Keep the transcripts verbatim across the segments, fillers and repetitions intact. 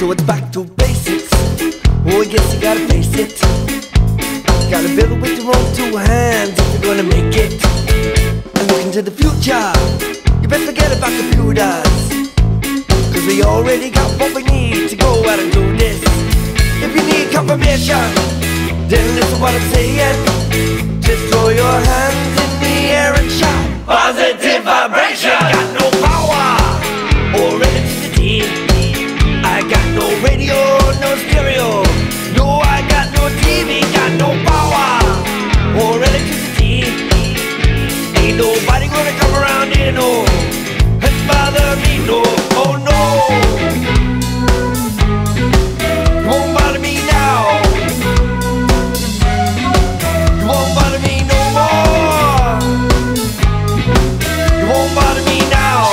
So it's back to basics. Oh, I guess you gotta face it. Gotta build it with your own two hands if you're gonna make it. And looking to the future, you better forget about computers, cause we already got what we need to go out and do this. If you need confirmation, then listen what I'm saying. Just throw your hands in the air and shout positive vibration. I got no power or electricity. I got no radio, no stereo. No, I got no T V. Got no power or electricity. Ain't nobody gonna come around here, no, and bother me, no. Oh no, you won't bother me now. You won't bother me no more. You won't bother me now.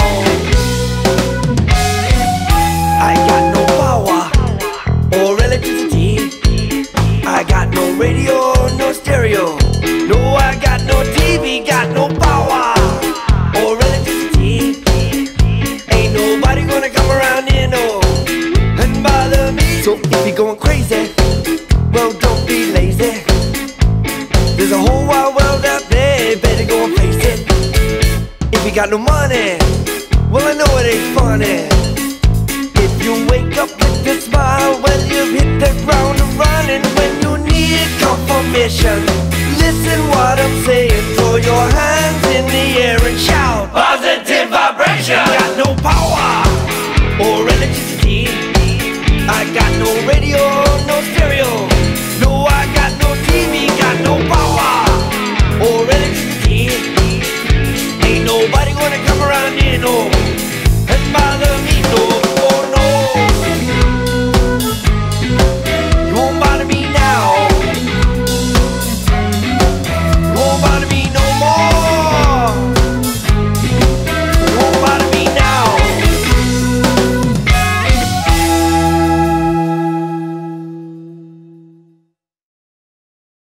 I got no power or electricity. I got no radio, no stereo. No, I got no T V. Got no power or electricity. Ain't nobody gonna come around here, no, and bother me. So if you're going crazy, well, don't be lazy. There's a whole wide world out there, better go and face it. If you got no money, well, I know it ain't funny. If you wake up with a smile, well, you've hit the ground and running. When you need confirmation, listen what I'm saying. Throw your hands in the air and shout positive vibration. I got no power or electricity. I got no radio, no stereo. No, I got no T V. Got no power or electricity. Ain't nobody gonna come around here, no,